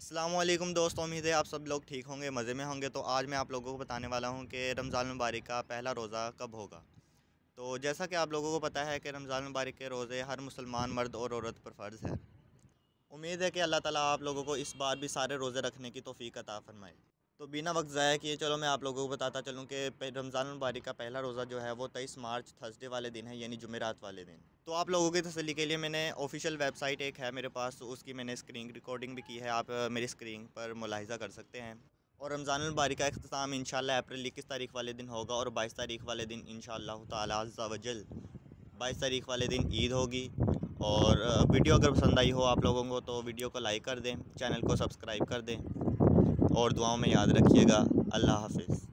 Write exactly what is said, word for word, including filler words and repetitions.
अस्सलाम वालेकुम दोस्तों, उम्मीद है आप सब लोग ठीक होंगे, मज़े में होंगे। तो आज मैं आप लोगों को बताने वाला हूं कि रमज़ान मुबारक का पहला रोज़ा कब होगा। तो जैसा कि आप लोगों को पता है कि रमज़ान मुबारक के रोज़े हर मुसलमान मर्द और औरत पर फ़र्ज़ है। उम्मीद है कि अल्लाह ताला आप लोगों को इस बार भी सारे रोज़े रखने की तौफ़ीक अता फ़रमाए। तो बिना वक्त ज़ाया किए चलो मैं आप लोगों को बताता चलूँ कि रमज़ान मुबारक का पहला रोज़ा जो है वो तेईस मार्च थर्सडे वाले दिन है, यानी जुमेरात वाले दिन। तो आप लोगों की तसल्ली के लिए मैंने ऑफिशियल वेबसाइट एक है मेरे पास, तो उसकी मैंने स्क्रीन रिकॉर्डिंग भी की है, आप मेरी स्क्रीन पर मुलाहिज़ा कर सकते हैं। और रमज़ान मुबारक का इख्तिताम इंशाल्लाह अप्रैल इक्कीस तारीख वाले दिन होगा और बाईस तारीख वाले दिन इंशाल्लाह ताला अज़्ज़ा वजल बाईस तारीख वाले दिन ईद होगी। और वीडियो अगर पसंद आई हो आप लोगों को तो वीडियो को लाइक कर दें, चैनल को सब्सक्राइब कर दें और दुआओं में याद रखिएगा। अल्लाह हाफ़िज़।